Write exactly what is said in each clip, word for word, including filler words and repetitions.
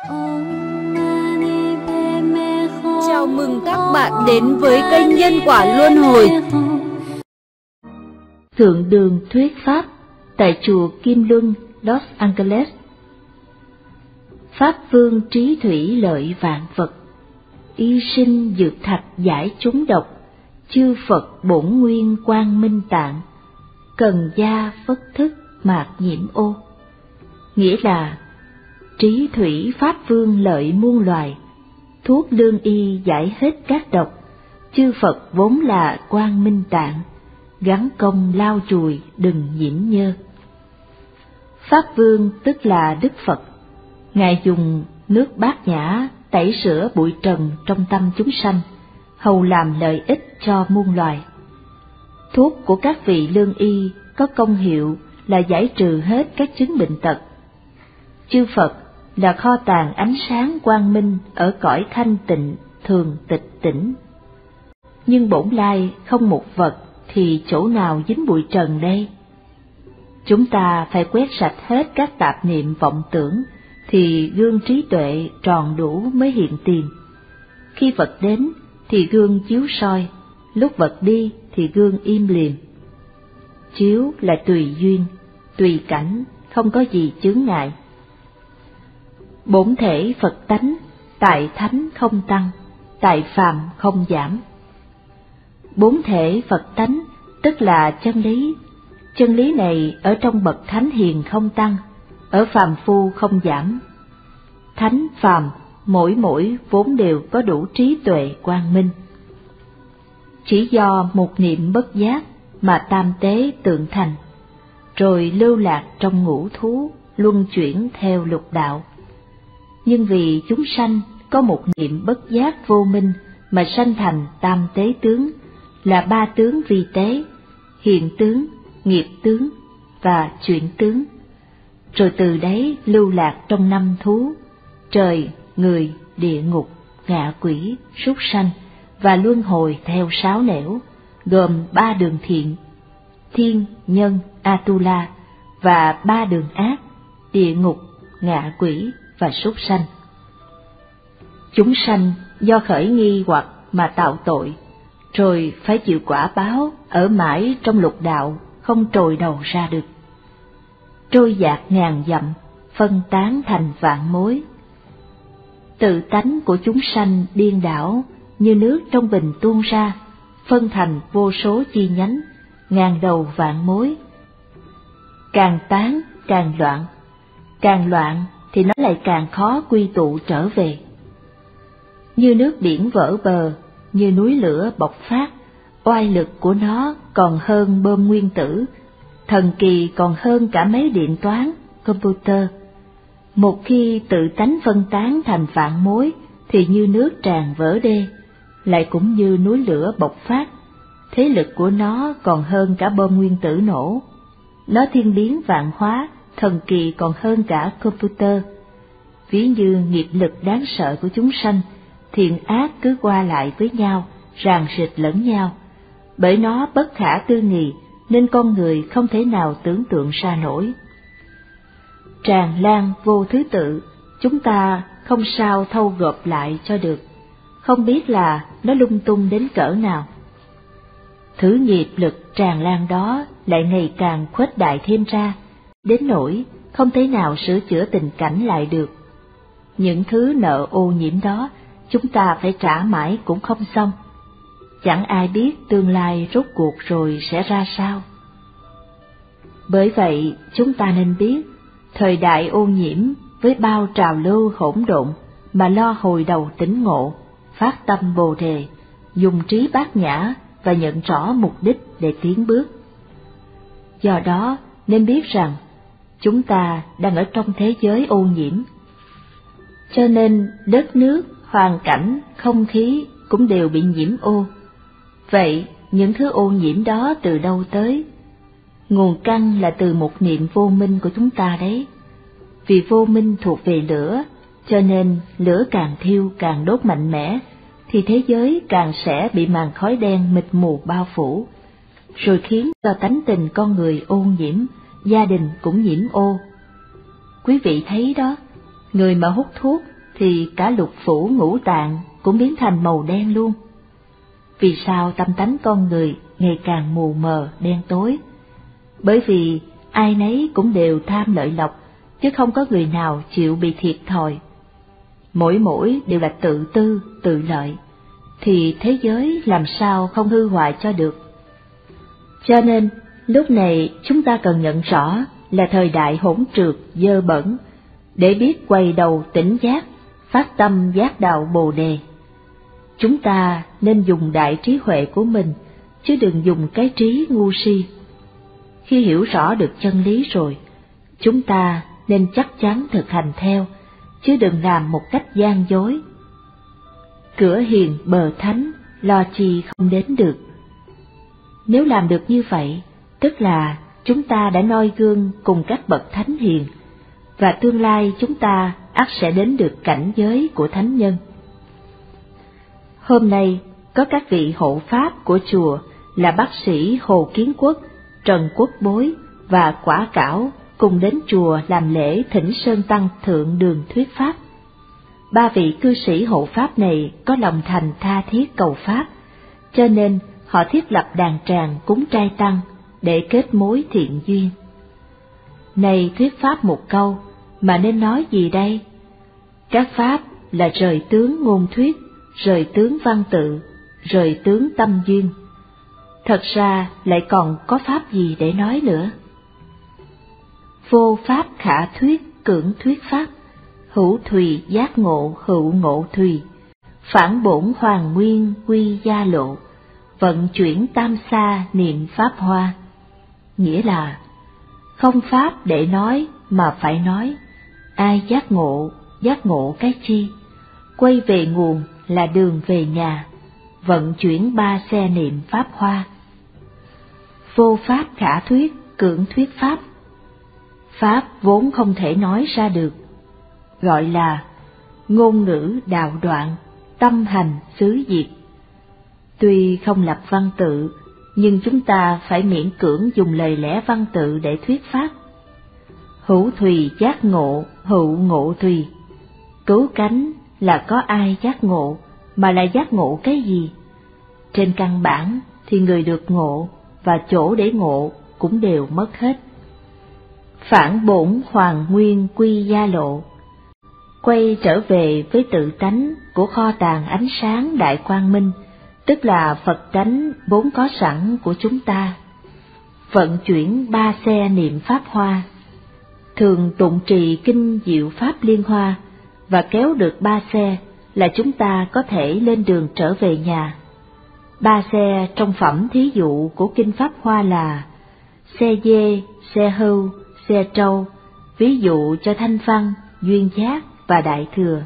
Chào mừng các bạn đến với kênh Nhân Quả Luân Hồi. Thượng đường thuyết pháp tại chùa Kim Luân, Los Angeles. Pháp vương trí thủy lợi vạn vật, y sinh dược thạch giải chúng độc, chư Phật bổn nguyên quang minh tạng, cần gia phất thức mạc nhiễm ô. Nghĩa là trí thủy pháp vương lợi muôn loài, thuốc lương y giải hết các độc, chư Phật vốn là quang minh tạng, gắn công lau chùi đừng nhiễm nhơ. Pháp vương tức là Đức Phật, Ngài dùng nước bát nhã tẩy rửa bụi trần trong tâm chúng sanh, hầu làm lợi ích cho muôn loài. Thuốc của các vị lương y có công hiệu là giải trừ hết các chứng bệnh tật. Chư Phật là kho tàng ánh sáng quang minh ở cõi thanh tịnh thường tịch tỉnh. Nhưng bổn lai không một vật thì chỗ nào dính bụi trần đây? Chúng ta phải quét sạch hết các tạp niệm vọng tưởng, thì gương trí tuệ tròn đủ mới hiện tiền. Khi vật đến thì gương chiếu soi, lúc vật đi thì gương im lìm. Chiếu là tùy duyên, tùy cảnh, không có gì chướng ngại. Bổn thể Phật tánh, tại thánh không tăng, tại phàm không giảm. Bốn thể Phật tánh tức là chân lý. Chân lý này ở trong bậc thánh hiền không tăng, ở phàm phu không giảm. Thánh phàm mỗi mỗi vốn đều có đủ trí tuệ quang minh. Chỉ do một niệm bất giác mà tam tế tượng thành, rồi lưu lạc trong ngũ thú, luân chuyển theo lục đạo. Nhưng vì chúng sanh có một niệm bất giác vô minh mà sanh thành tam tế tướng, là ba tướng vi tế, hiện tướng, nghiệp tướng và chuyển tướng. Rồi từ đấy lưu lạc trong năm thú, trời, người, địa ngục, ngạ quỷ, súc sanh và luân hồi theo sáu nẻo, gồm ba đường thiện, thiên, nhân, Atula, và ba đường ác, địa ngục, ngạ quỷ và súc sanh. Chúng sanh do khởi nghi hoặc mà tạo tội, rồi phải chịu quả báo ở mãi trong lục đạo, không trồi đầu ra được. Trôi dạt ngàn dặm, phân tán thành vạn mối. Tự tánh của chúng sanh điên đảo, như nước trong bình tuôn ra, phân thành vô số chi nhánh, ngàn đầu vạn mối. Càng tán càng loạn, càng loạn thì nó lại càng khó quy tụ trở về. Như nước biển vỡ bờ, như núi lửa bộc phát, oai lực của nó còn hơn bom nguyên tử, thần kỳ còn hơn cả máy điện toán, computer. Một khi tự tánh phân tán thành vạn mối thì như nước tràn vỡ đê, lại cũng như núi lửa bộc phát, thế lực của nó còn hơn cả bom nguyên tử nổ. Nó thiên biến vạn hóa, thần kỳ còn hơn cả computer. Ví như nghiệp lực đáng sợ của chúng sanh, thiện ác cứ qua lại với nhau, ràng rịch lẫn nhau. Bởi nó bất khả tư nghị nên con người không thể nào tưởng tượng ra nổi. Tràn lan vô thứ tự, chúng ta không sao thâu gộp lại cho được, không biết là nó lung tung đến cỡ nào. Thứ nghiệp lực tràn lan đó lại ngày càng khuếch đại thêm ra, đến nỗi không thể nào sửa chữa tình cảnh lại được. Những thứ nợ ô nhiễm đó chúng ta phải trả mãi cũng không xong. Chẳng ai biết tương lai rốt cuộc rồi sẽ ra sao. Bởi vậy chúng ta nên biết, thời đại ô nhiễm với bao trào lưu hỗn độn mà lo hồi đầu tỉnh ngộ, phát tâm Bồ Đề, dùng trí bát nhã và nhận rõ mục đích để tiến bước. Do đó nên biết rằng chúng ta đang ở trong thế giới ô nhiễm. Cho nên đất nước, hoàn cảnh, không khí cũng đều bị nhiễm ô. Vậy những thứ ô nhiễm đó từ đâu tới? Nguồn căn là từ một niệm vô minh của chúng ta đấy. Vì vô minh thuộc về lửa, cho nên lửa càng thiêu càng đốt mạnh mẽ, thì thế giới càng sẽ bị màn khói đen mịt mù bao phủ, rồi khiến cho tánh tình con người ô nhiễm, gia đình cũng nhiễm ô. Quý vị thấy đó, người mà hút thuốc thì cả lục phủ ngũ tạng cũng biến thành màu đen luôn. Vì sao tâm tánh con người ngày càng mù mờ đen tối? Bởi vì ai nấy cũng đều tham lợi lộc, chứ không có người nào chịu bị thiệt thòi. Mỗi mỗi đều là tự tư, tự lợi, thì thế giới làm sao không hư hoại cho được. Cho nên, lúc này chúng ta cần nhận rõ là thời đại hỗn trượt, dơ bẩn, để biết quay đầu tỉnh giác, phát tâm giác đạo Bồ Đề. Chúng ta nên dùng đại trí huệ của mình, chứ đừng dùng cái trí ngu si. Khi hiểu rõ được chân lý rồi, chúng ta nên chắc chắn thực hành theo, chứ đừng làm một cách gian dối. Cửa hiền bờ thánh, lo chi không đến được. Nếu làm được như vậy, tức là chúng ta đã noi gương cùng các bậc thánh hiền, và tương lai chúng ta ắt sẽ đến được cảnh giới của thánh nhân. Hôm nay, có các vị hộ pháp của chùa là bác sĩ Hồ Kiến Quốc, Trần Quốc Bối và Quả Cảo cùng đến chùa làm lễ thỉnh Sơn Tăng Thượng Đường thuyết pháp. Ba vị cư sĩ hộ pháp này có lòng thành tha thiết cầu pháp, cho nên họ thiết lập đàn tràng cúng trai tăng để kết mối thiện duyên. Này thuyết pháp một câu, mà nên nói gì đây? Các pháp là rời tướng ngôn thuyết, rời tướng văn tự, rời tướng tâm duyên. Thật ra lại còn có pháp gì để nói nữa? Vô pháp khả thuyết cưỡng thuyết pháp, hữu thùy giác ngộ hữu ngộ thùy, phản bổn hoàng nguyên quy gia lộ, vận chuyển tam sa niệm pháp hoa. Nghĩa là, không pháp để nói mà phải nói, ai giác ngộ, giác ngộ cái chi, quay về nguồn là đường về nhà, vận chuyển ba xe niệm pháp hoa. Vô pháp khả thuyết cưỡng thuyết pháp, pháp vốn không thể nói ra được, gọi là ngôn ngữ đạo đoạn, tâm hành xứ diệt. Tuy không lập văn tự, nhưng chúng ta phải miễn cưỡng dùng lời lẽ văn tự để thuyết pháp. Hữu thùy giác ngộ, hữu ngộ thùy. Cứu cánh là có ai giác ngộ, mà là giác ngộ cái gì? Trên căn bản thì người được ngộ và chỗ để ngộ cũng đều mất hết. Phản bổn hoàng nguyên quy gia lộ. Quay trở về với tự tánh của kho tàng ánh sáng đại quang minh, tức là Phật tánh vốn có sẵn của chúng ta. Vận chuyển ba xe niệm pháp hoa, thường tụng trì kinh diệu pháp liên hoa, và kéo được ba xe là chúng ta có thể lên đường trở về nhà. Ba xe trong phẩm thí dụ của kinh pháp hoa là xe dê, xe hưu, xe trâu, ví dụ cho thanh văn, duyên giác và đại thừa.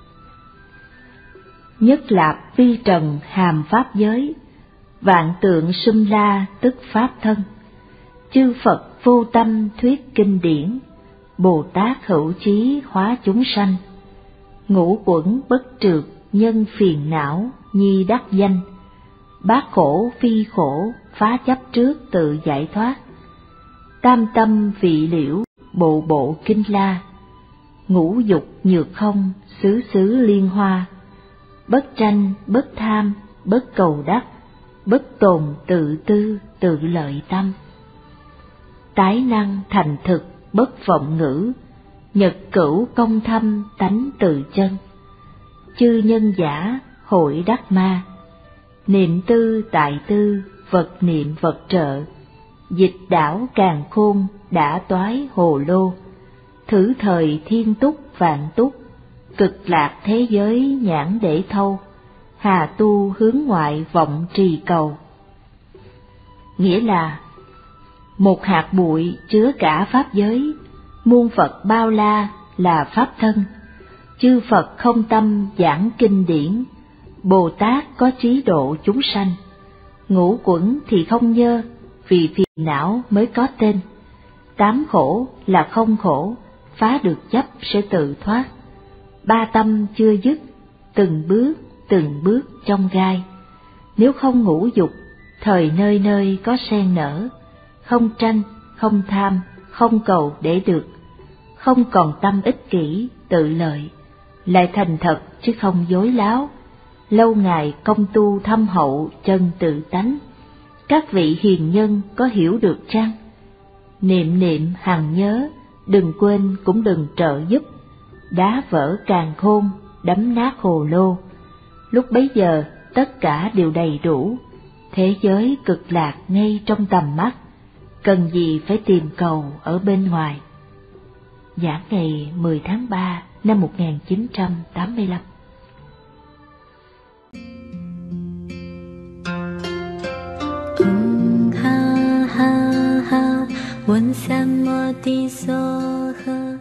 Nhất lạp vi trần hàm pháp giới, vạn tượng sum la tức pháp thân. Chư Phật vô tâm thuyết kinh điển, Bồ Tát hữu chí hóa chúng sanh. Ngũ quẩn bất trượt nhân phiền não nhi đắc danh, bát khổ phi khổ phá chấp trước tự giải thoát. Tam tâm vị liễu bộ bộ kinh la, ngũ dục nhược không xứ xứ liên hoa. Bất tranh bất tham bất cầu đắc, bất tồn tự tư tự lợi tâm. Tái năng thành thực bất vọng ngữ, nhật cửu công thâm tánh tự chân. Chư nhân giả hội đắc ma, niệm tư tại tư vật niệm vật trợ. Dịch đảo càn khôn đã toái hồ lô, thử thời thiên túc vạn túc. Cực lạc thế giới nhãn để thâu, hà tu hướng ngoại vọng trì cầu. Nghĩa là, một hạt bụi chứa cả pháp giới, muôn Phật bao la là pháp thân. Chư Phật không tâm giảng kinh điển, Bồ Tát có trí độ chúng sanh. Ngũ quẩn thì không nhơ, vì phiền não mới có tên. Tám khổ là không khổ, phá được chấp sẽ tự thoát. Ba tâm chưa dứt, từng bước, từng bước trong gai. Nếu không ngũ dục, thời nơi nơi có sen nở. Không tranh, không tham, không cầu để được. Không còn tâm ích kỷ, tự lợi. lại thành thật chứ không dối láo, lâu ngày công tu thâm hậu chân tự tánh, các vị hiền nhân có hiểu được chăng? Niệm niệm hằng nhớ, đừng quên cũng đừng trợ giúp, đá vỡ càn khôn, đấm nát hồ lô. Lúc bấy giờ tất cả đều đầy đủ, thế giới cực lạc ngay trong tầm mắt, cần gì phải tìm cầu ở bên ngoài. Giảng ngày mười tháng ba năm một nghìn chín trăm tám mươi lăm. Ha ha ha, 问三摩地所呵。